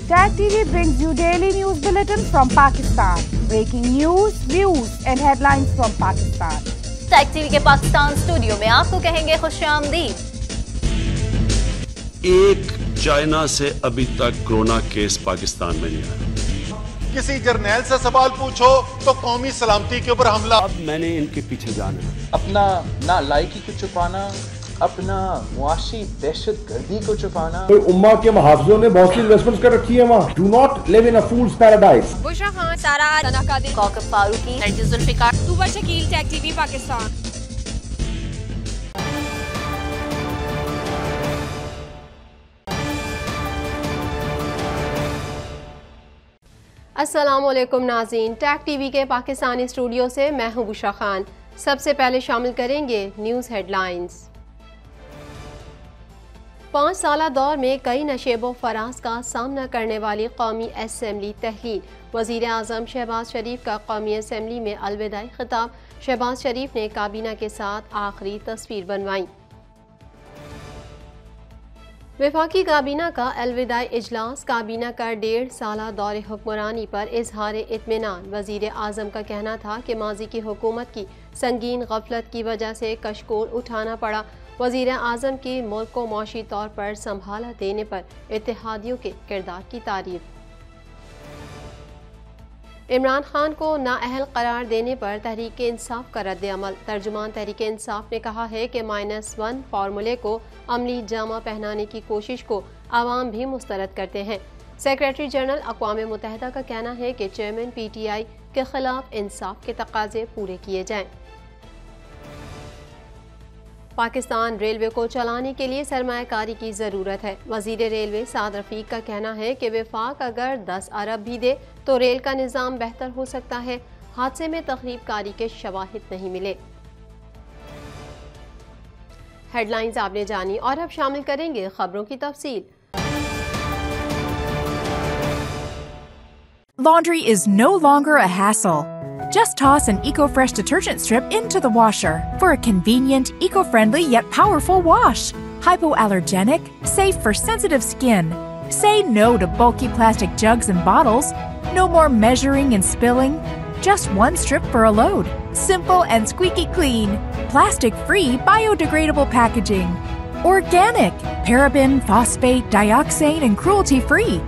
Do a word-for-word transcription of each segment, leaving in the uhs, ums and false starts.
Tag T V brings you daily news bulletin from Pakistan. Breaking news, views and headlines from Pakistan. Tag T V के Pakistan studio में आपको कहेंगे खुशामदीद। एक China से अभी तक कोरोना केस पाकिस्तान में नहीं आया। किसी जर्नैल से सवाल पूछो तो कौमी सलामती के ऊपर हमला। अब मैंने इनके पीछे जाना है। अपना ना लायकी को छुपाना, अपना मुआशी दहशत गर्दी को छुपाना। तो उम्मा के मुहाफिजों ने बहुत सी इन्वेस्टमेंट्स कर रखी है वहाँ। Do not live in a fool's paradise. Bushra Khan, Sara Sana Qadir, Kaukab Farooqui, Nargis Zulfiqar, Tuba Shakeel, Tag TV Pakistan. अस्सलामुअलैकुम नाज़रीन, टैग टीवी के पाकिस्तानी स्टूडियो से मैं हूं बुशरा खान। सबसे पहले शामिल करेंगे न्यूज़ हेडलाइंस। पाँच साला दौर में कई नशेबो फराज का सामना करने वाली कौमी असम्बली तहलील। वज़ीर आज़म शहबाज शरीफ का कौमी असम्बली में अलविदाई खिताब। शहबाज शरीफ ने काबीना के साथ आखिरी तस्वीर बनवाई। वफाकी काबीना का अलविदाई इजलास। काबीना का डेढ़ साला दौरे हुक्मरानी पर इजहार इत्मीनान। वज़ीर आज़म का कहना था कि माजी की हुकूमत की संगीन गफलत की वजह से कशकोल उठाना पड़ा। वज़ीर आज़म की मुल्क को मौशी तौर पर संभाला देने पर इत्तेहादियों के किरदार की तारीफ। इमरान खान को नाअहल करार देने पर तहरीक इंसाफ का रद्द अमल। तर्जुमान तहरीक इंसाफ ने कहा है कि माइनस वन फार्मूले को अमली जामा पहनाने की कोशिश को आवाम भी मुस्तरद करते हैं। सेक्रेटरी जनरल अक़वाम मुत्तहिदा का कहना है कि चेयरमैन पी टी आई के खिलाफ इंसाफ के तकाजे पूरे किए जाएं। पाकिस्तान रेलवे को चलाने के लिए सरमायाकारी की ज़रूरत है। वज़ीर रेलवे साद रफ़ीक का कहना है कि वफाक अगर दस अरब भी दे तो रेल का निज़ाम बेहतर हो सकता है। हादसे में तखरीब कारी के शवाहिद नहीं मिले। हेडलाइंस आपने जानी और अब शामिल करेंगे खबरों की तफसील। Laundry is no longer a hassle. Just toss an EcoFresh detergent strip into the washer for a convenient, eco-friendly yet powerful wash. Hypoallergenic, safe for sensitive skin. Say no to bulky plastic jugs and bottles. No more measuring and spilling. Just one strip for a load. Simple and squeaky clean. Plastic-free, biodegradable packaging. Organic, paraben, phosphate, dioxane, and cruelty-free.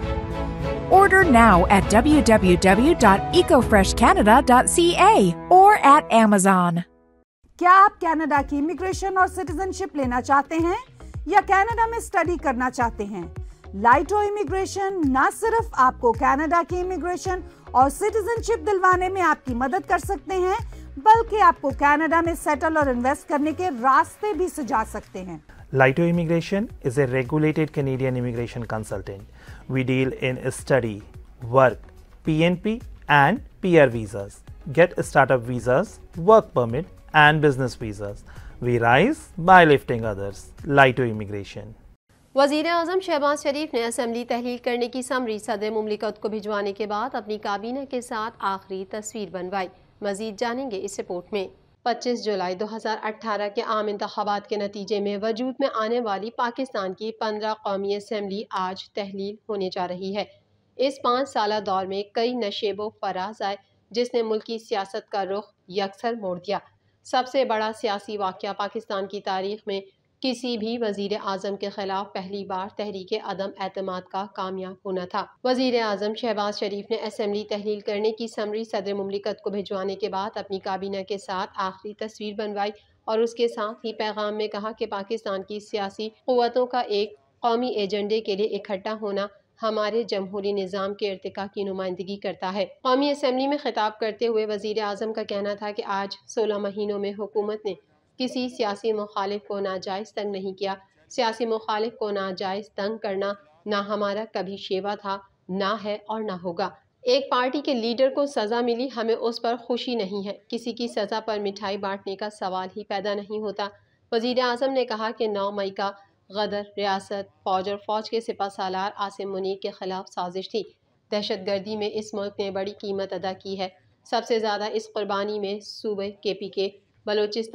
Order now at w w w dot eco fresh canada dot c a or at Amazon. क्या आप Canada की immigration और citizenship लेना चाहते हैं या Canada में study करना चाहते हैं? लाइटो इमिग्रेशन न सिर्फ आपको कनाडा की इमिग्रेशन और सिटीजनशिप दिलवाने में आपकी मदद कर सकते हैं, बल्कि आपको कनाडा में सेटल और इन्वेस्ट करने के रास्ते भी सुझा सकते हैं। Laito Immigration is a regulated Canadian immigration consultant. We deal in study, work, P N P and P R visas. Get startup visas, work permit and business visas. We rise by lifting others. Laito Immigration. वज़ीर आज़म शहबाज शरीफ ने assembly तहलील करने की summary सदर मुमलिकत को भिजवाने के बाद अपनी काबीना के साथ आखिरी तस्वीर बनवाई। मज़ीद जानेंगे इस रिपोर्ट में। पच्चीस जुलाई दो हज़ार अठारह के आम इंतखाबात के नतीजे में वजूद में आने वाली पाकिस्तान की पंद्रह कौमी असम्बली आज तहलील होने जा रही है। इस पाँच साला दौर में कई नशेबो फराज आए जिसने मुल्क की सियासत का रुख यकसर मोड़ दिया। सबसे बड़ा सियासी वाक़या पाकिस्तान की तारीख में किसी भी वज़ीर आज़म के खिलाफ पहली बार तहरीक अदम एतमाद का कामयाब होना था। वज़ीर आज़म शहबाज शरीफ ने असम्बली तहलील करने की समरी सदर मुमलिकत को भिजवाने के बाद अपनी काबीना के साथ आखिरी तस्वीर बनवाई और उसके साथ ही पैगाम में कहा कि पाकिस्तान की सियासी क़ुव्वतों का एक कौमी एजेंडे के लिए इकट्ठा होना हमारे जमहूरी निज़ाम के इर्तिका की नुमाइंदगी करता है। कौमी असम्बली में खिताब करते हुए वज़ीर आज़म का कहना था कि आज सोलह महीनों में हुकूमत ने किसी सियासी मुखालिफ को नाजायज़ तंग नहीं किया। सियासी मुखालिफ को नाजायज़ तंग करना ना हमारा कभी शेवा था, ना है और ना होगा। एक पार्टी के लीडर को सज़ा मिली, हमें उस पर खुशी नहीं है। किसी की सज़ा पर मिठाई बांटने का सवाल ही पैदा नहीं होता। वज़ीर आज़म ने कहा कि नौ मई का गदर रियासत, फ़ौज और फ़ौज के सिपह सालार आसिम मुनीर के खिलाफ साजिश थी। दहशत गर्दी में इस मुल्क ने बड़ी कीमत अदा की है। सबसे ज़्यादा इस कुर्बानी में सूबे के पी के, बलोचिस्तान,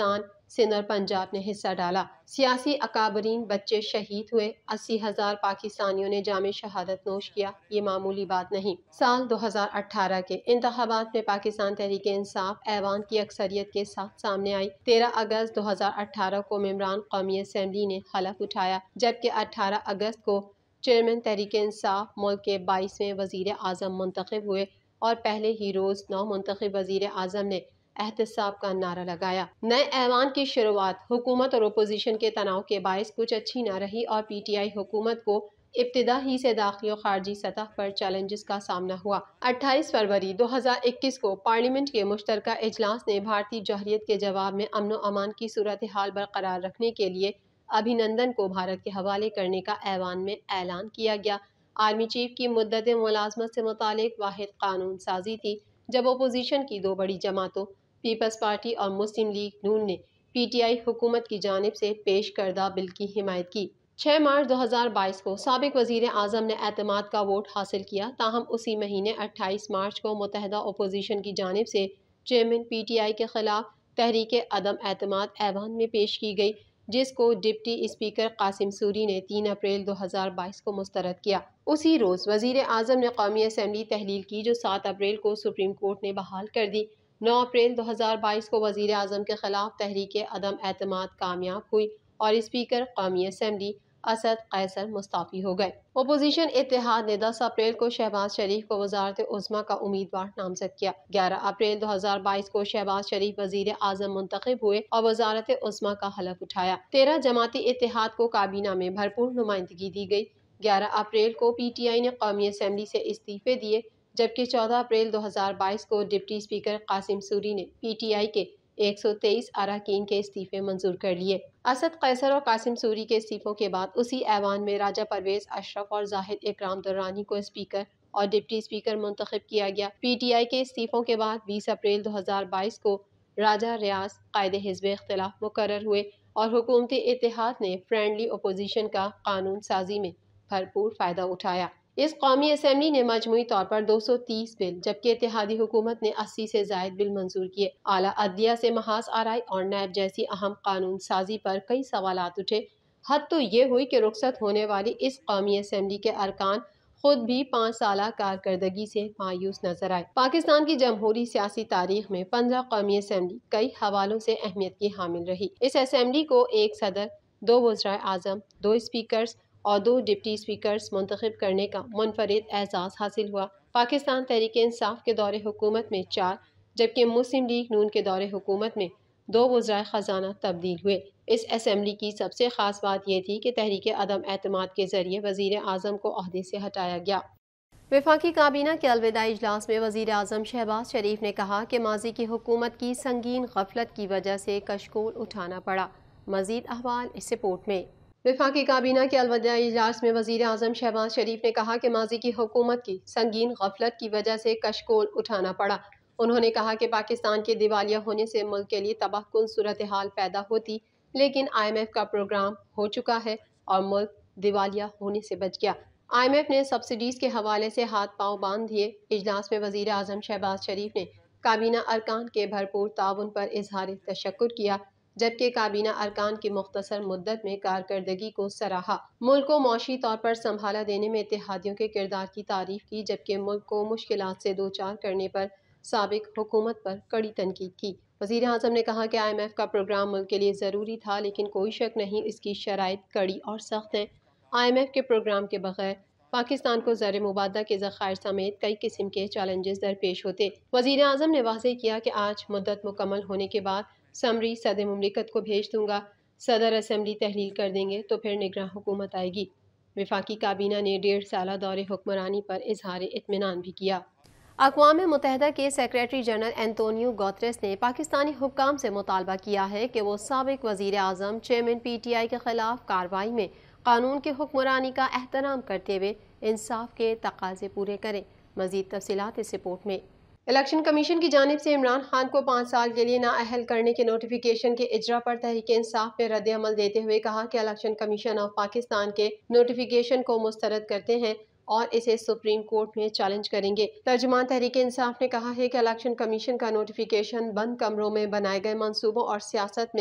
सिंध और पंजाब ने हिस्सा डाला। सियासी अकाबरीन बच्चे शहीद हुए, अस्सी हजार पाकिस्तानियों ने जामे शहादत नोश किया। ये मामूली बात नहीं। साल दो हजार अठारह के इंतखाबात में पाकिस्तान तहरीक इंसाफ ऐवान की अक्सरियत के साथ सामने आई। तेरह अगस्त दो हजार अठारह को मेंबरान कौमी असम्बली ने हलफ उठाया, जबकि अठारह अगस्त को चेयरमैन तहरीक इंसाफ मुल्क के बाईसवें वजीर आजम मुंतखब हुए और पहले ही रोज नौ मुंतखब वजीर आजम ने एहतसाब का नारा लगाया। नए ऐवान की शुरुआत हुकूमत और अपोजिशन के तनाव के बायस कुछ अच्छी न रही और पी टी आई हुकूमत को इब्तिदा ही से दाखिली और खारजी सतह पर चैलेंजेस का सामना हुआ। अट्ठाईस फरवरी दो हजार इक्कीस को पार्लियामेंट के मुश्तरका इजलास ने भारतीय जौहरियत के जवाब में अमन व अमान की सूरत हाल बरकरार रखने के लिए अभिनंदन को भारत के हवाले करने का ऐवान में ऐलान किया गया। आर्मी चीफ की मुद्दत मुलाजमत से मुतालिक वाहिद कानून साजी थी जब अपोजिशन की दो बड़ी जमातों पीपल्स पार्टी और मुस्लिम लीग नून ने पी टी आई हुकूमत की जानिब से पेश करदा बिल की हिमायत की। छह मार्च दो हजार बाईस को साबिक वजीर आजम ने एतमाद का वोट हासिल किया। ताहम उसी महीने अट्ठाईस मार्च को मुतहदा अपोजिशन की जानिब से चेयरमैन पी टी आई के खिलाफ तहरीक अदम एतमाद ऐवान में पेश की गई, जिसको डिप्टी स्पीकर कासिम सूरी ने तीन अप्रैल दो हजार बाईस को मुस्तरद किया। उसी रोज वजीर आजम ने कौमी असम्बली तहलील की, जो सात अप्रैल को सुप्रीम कोर्ट ने बहाल कर दी। नौ अप्रैल दो हजार बाईस को वजीर आजम के खिलाफ तहरीक अदम एतमाद कामयाब हुई और स्पीकर कौमी असम्बली असद कैसर मुस्ताफी हो गए। अपोजिशन इत्तेहाद ने दस अप्रैल को शहबाज शरीफ को वजारत उज़्मा का उम्मीदवार नामजद किया। ग्यारह अप्रैल दो हजार बाईस को शहबाज शरीफ वजीर आजम मुंतखब हुए और वजारत उज़्मा का हलफ उठाया। तेरह जमाती इत्तेहाद को काबीना में भरपूर नुमाइंदगी दी गई। ग्यारह अप्रैल को पी टी आई ने कौमी असम्बली से इस्तीफे दिए, जबकि चौदह अप्रैल दो हजार बाईस को डिप्टी स्पीकर कासिम सूरी ने पी टी आई के एक सौ तेईस अरकान के इस्तीफे मंजूर कर लिए। असद कैसर और कासिम सूरी के इस्तीफों के बाद उसी ऐवान में राजा परवेज अशरफ और जाहिद इकराम दुर्रानी को स्पीकर और डिप्टी स्पीकर मुंतखब किया गया। पी टी आई के इस्तीफों के बाद बीस अप्रैल दो हजार बाईस को राजा रियाज कायदे हिज़्ब इख्तिलाफ मुकर्रर हुए और हुकूमती इत्तेहाद ने फ्रेंडली अपोजिशन का कानून साजी में भरपूर फायदा उठाया। इस कौमी असम्बली ने मजमूई तौर पर दो सौ तीस बिल, जबकि इत्तेहादी हुकूमत ने अस्सी से जायद बिल मंजूर किए। आला अदलिया से महाज आराई और नैब जैसी अहम कानून साजी पर कई सवालात उठे। हद तो ये हुई कि रुखसत होने वाली इस कौमी असम्बली के अरकान खुद भी पाँच साल कारकर्दगी से मायूस नजर आए। पाकिस्तान की जमहूरी सियासी तारीख में पंद्रह कौमी असम्बली कई हवालों से अहमियत की हामिल रही। इस असम्बली को एक सदर, दो वज़राए आज़म, दो स्पीकर्स और दो डिप्टी स्पीकर्स मुंतखब करने का मुनफरिद एजाज़ हासिल हुआ। पाकिस्तान तहरीक इंसाफ के दौरे हुकूमत में चार, जबकि मुस्लिम लीग नून के दौरे हुकूमत में दो वज़राए ख़जाना तब्दील हुए। इस असम्बली की सबसे ख़ास बात यह थी कि तहरीक अदम एतमाद के ज़रिए वज़ीर आज़म को ओहदे से हटाया गया। वफाकी काबीना के अलविदाई इजलास में वज़ीर आज़म शहबाज शरीफ ने कहा कि माजी की हुकूमत की संगीन गफलत की वजह से कशकोल उठाना पड़ा। मज़ीद अहवाल इस रिपोर्ट में। वफाकी काबीना के अलविदाई इजलास में वज़ीर आज़म शहबाज शरीफ ने कहा कि माजी की हुकूमत की संगीन गफलत की वजह से कशकोल उठाना पड़ा। उन्होंने कहा कि पाकिस्तान के दिवालिया होने से मुल्क के लिए तबाहकुन सूरत हाल पैदा होती, लेकिन आई एम एफ का प्रोग्राम हो चुका है और मुल्क दिवालिया होने से बच गया। आई एम एफ ने सब्सिडीज़ के हवाले से हाथ पांव बांध दिए। इजलास में वज़ीर आज़म शहबाज शरीफ ने काबीना अरकान के भरपूर ताउन पर इजहार तशक्कुर किया, जबकि काबीना अरकान की मुख्तसर मुद्दत में कारकर्दगी को सराहा। मुल्क को मौशी तौर पर संभाला देने में इत्तेहादियों के किरदार की तारीफ की, जबकि मुल्क को मुश्किलात से दो चार करने पर साबिक हुकूमत पर कड़ी तनकीद की। वज़ीर आज़म ने कहा कि आई एम एफ का प्रोग्राम मुल्क के लिए ज़रूरी था, लेकिन कोई शक नहीं इसकी शराइत कड़ी और सख्त हैं। आई एम एफ के प्रोग्राम के बगैर पाकिस्तान को ज़र मुबादा के ज़खायर समेत कई किस्म के चैलेंजेस दरपेश होते। वज़ीर आज़म ने वाज़ेह किया कि आज मुद्दत मुकम्मल होने के बाद समरी सदर मुमलिकत को भेज दूंगा, सदर असम्बली तहलील कर देंगे तो फिर निगरान हुकूमत आएगी। वफाकी काबीना ने डेढ़ साल दौरे हुक्मरानी पर इजहार इत्मीनान भी किया। अक़वाम मुत्तहिदा के सेक्रेटरी जनरल एंटोनियो गुतेरेस ने पाकिस्तानी हुक्काम से मुतालबा किया है कि वो साबिक वज़ीर आज़म चेयरमैन पी टी आई के खिलाफ कार्रवाई में कानून की हुक्मरानी का एहतराम करते हुए इंसाफ के तकाजे पूरे करें। मज़ीद तफसीलात इस रिपोर्ट में। इलेक्शन कमीशन की जानिब से इमरान खान को पाँच साल के लिए नाअहल करने के नोटिफिकेशन के इजरा पर तहरीक इंसाफ में रद्द अमल देते हुए कहा कि इलेक्शन कमीशन ऑफ पाकिस्तान के नोटिफिकेशन को मुस्तरद करते हैं और इसे सुप्रीम कोर्ट में चैलेंज करेंगे। तर्जुमान तहरीक इंसाफ ने कहा है कि इलेक्शन कमीशन का नोटिफिकेशन बंद कमरों में बनाए गए मंसूबों और सियासत में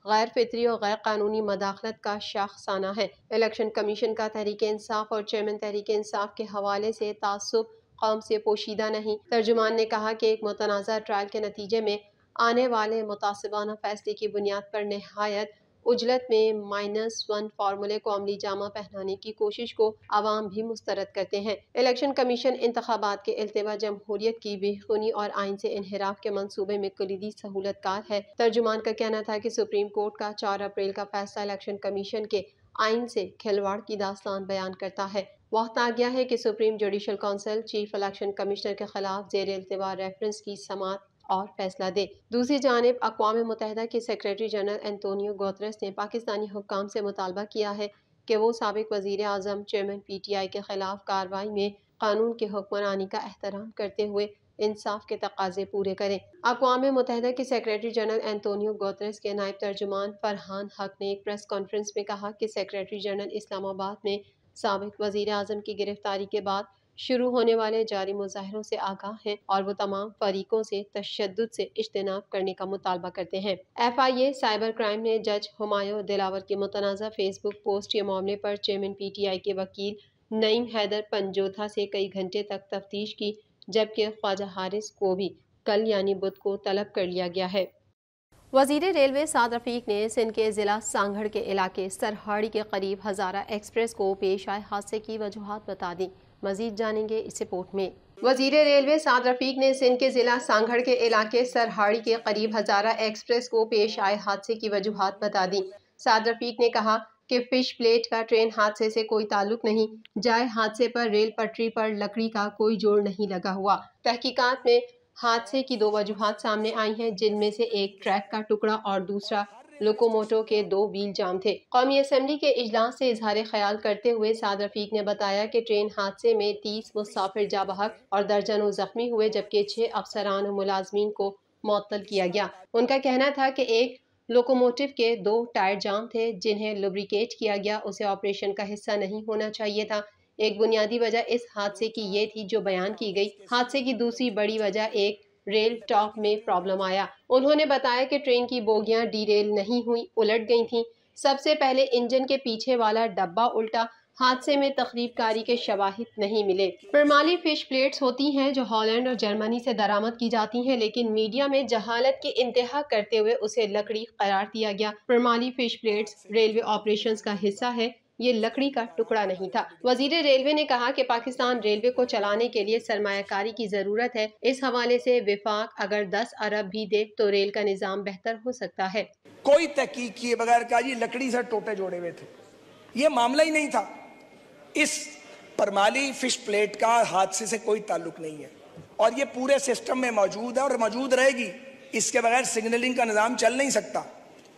गैर फितरी और गैर कानूनी मदाखलत का शाखसाना है। इलेक्शन कमीशन का तहरीक इंसाफ और चेयरमैन तहरीक इंसाफ के हवाले से तासुब कौम से पोशीदा नहीं। तर्जुमान ने कहा कि एक मुतनाज़ा ट्रायल के नतीजे में आने वाले मुतासिबाना फैसले की बुनियाद पर नहायत उजलत में माइनस वन फार्मूले को अमली जामा पहनाने की कोशिश को आवाम भी मुस्तरद करते हैं। इलेक्शन कमीशन इंतखाबात के इल्तिवा जमहूरियत की बेखूनी और आइन से इनहराफ के मंसूबे में कलीदी सहूलतकार है। तर्जुमान का कहना था कि सुप्रीम कोर्ट का चार अप्रैल का फैसला इलेक्शन कमीशन के आइन से खिलवाड़ की दास्तान बयान करता है। वक्त आ गया है कि supreme judicial council chief election commissioner के खिलाफ जेर इल्तिवा रेफरेंस की समाअत और फैसला दे। दूसरी जानिब अक़वाम मुत्तहिदा के सेक्रेटरी जनरल एंटोनियो गुतेरेस ने पाकिस्तानी हुक्काम से मुतालबा किया है कि वो साबिक वज़ीर आज़म चेयरमैन पी टी आई के खिलाफ कार्रवाई में कानून के हुक्मरानी का एहतराम करते हुए इंसाफ के तकाजे पूरे करें। अक़वाम मुत्तहिदा के सेक्रेटरी जनरल एंटोनियो गुतेरेस के नायब तर्जुमान फरहान हक ने एक प्रेस कॉन्फ्रेंस में कहा कि सेक्रेटरी जनरल इस्लामाबाद में साबिक वज़ीर आज़म की गिरफ्तारी के बाद शुरू होने वाले जारी मुजाहिरों से आगाह हैं और वो तमाम फरीकों से तशद्दुद से इज्तनाब करने का मुतालबा करते हैं। F I A cyber crime ने जज हुमायूं दिलावर की मुतनाज़ा फेसबुक पोस्ट के मामले पर चेयरमैन पी टी आई के वकील नईम हैदर पंजोथा से कई घंटे तक तफ्तीश की, जबकि ख्वाजा हारिस को भी कल यानी बुध को तलब कर लिया गया है। वज़ीर रेलवे साद रफ़ीक ने सिंध के ज़िला सांगड़ के इलाके सरहाड़ी के करीब हज़ारा एक्सप्रेस को पेश आए हादसे की वजूहात बता दी। मजीद जानेंगे इस रिपोर्ट में। वज़ीर रेलवे साद रफ़ीक ने सिंध के ज़िला सांगड़ के इलाके सरहाड़ी के करीब हज़ारा एक्सप्रेस को पेश आए हादसे की वजूहात बता दी। साद रफ़ीक ने कहा कि फिश प्लेट का ट्रेन हादसे से कोई ताल्लुक नहीं, जाए हादसे पर रेल पटरी पर लकड़ी का कोई जोड़ नहीं लगा हुआ। तहकीकात में हादसे की दो वजूहात सामने आई हैं, जिनमें से एक ट्रैक का टुकड़ा और दूसरा लोकोमोटो के दो व्हील जाम थे। कौमी असम्बली के इजलास से इजहार ख्याल करते हुए साद रफ़ीक ने बताया कि ट्रेन हादसे में तीस मुसाफिर जा बहक और दर्जनों जख्मी हुए, जबकि छह अफसरान और मुलाजमीन को मुअत्तल किया गया। उनका कहना था कि एक लोकोमोटिव के दो टायर जाम थे, जिन्हें लुब्रिकेट किया गया उसे ऑपरेशन का हिस्सा नहीं होना चाहिए था। एक बुनियादी वजह इस हादसे की ये थी जो बयान की गई। हादसे की दूसरी बड़ी वजह एक रेल टॉप में प्रॉब्लम आया। उन्होंने बताया कि ट्रेन की बोगियां डीरेल नहीं हुई, उलट गई थीं। सबसे पहले इंजन के पीछे वाला डब्बा उल्टा। हादसे में तखरीबकारी के शवाहिद नहीं मिले। परमाली फिश प्लेट्स होती हैं जो हॉलैंड और जर्मनी से दरामद की जाती हैं, लेकिन मीडिया में जहालत की इंतहा करते हुए उसे लकड़ी करार दिया गया। परमाली फिश प्लेट्स रेलवे ऑपरेशंस का हिस्सा है, ये लकड़ी का टुकड़ा नहीं था। वजीर रेलवे ने कहा कि पाकिस्तान रेलवे को चलाने के लिए सरमायाकारी की जरूरत है। इस हवाले से विफाक अगर दस अरब भी दे तो रेल का निजाम बेहतर हो सकता है। कोई तहकीक किए बगैर का ये लकड़ी से टोटे जोड़े हुए थे, ये मामला ही नहीं था। इस परमाली फिश प्लेट का हादसे से कोई ताल्लुक नहीं है और ये पूरे सिस्टम में मौजूद है और मौजूद रहेगी। इसके बगैर सिग्नलिंग का निज़ाम चल नहीं सकता।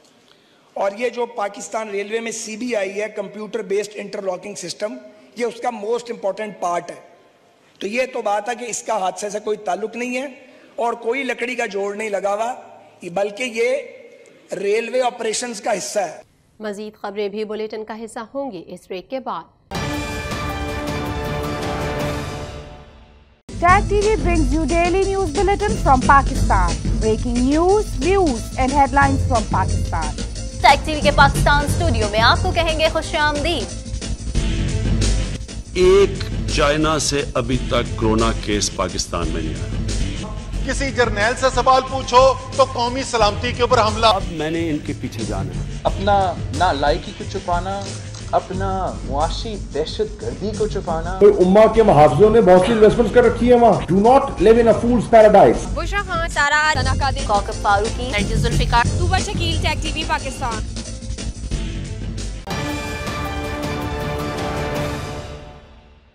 और ये जो पाकिस्तान रेलवे में सी बी आई है, कंप्यूटर बेस्ड इंटरलॉकिंग सिस्टम, ये उसका मोस्ट इंपॉर्टेंट पार्ट है। तो ये तो बात है कि इसका हादसे से कोई ताल्लुक नहीं है और कोई लकड़ी का जोड़ नहीं लगा हुआ, बल्कि ये रेलवे ऑपरेशंस का हिस्सा है। मजीद खबरें भी बुलेटिन का हिस्सा होंगी इस ब्रेक के बाद। Tag T V brings you daily news bulletin from Pakistan. Breaking news, views and headlines from Pakistan. Tag TV के पाकिस्तान स्टूडियो में आपको कहेंगे खुशामदीद। एक चाइना से अभी तक कोरोना केस पाकिस्तान में नहीं आया। किसी जर्नैल से सवाल पूछो तो कौमी सलामती के ऊपर हमला। अब मैंने इनके पीछे जाना है। अपना ना लायकी को छुपाना, अपना मुआशी दहशत गर्दी को छुपाना। तो उम्मा के मुहाफिजों ने बहुत सी इन्वेस्टमेंट्स कर रखी है वहाँ। Do not live in a fool's paradise. Bushra Khan, Sara, Sana Qadir, Kaukab Farooqui, Nargis Zulfiqar, Tuba Shakeel, Tag TV Pakistan.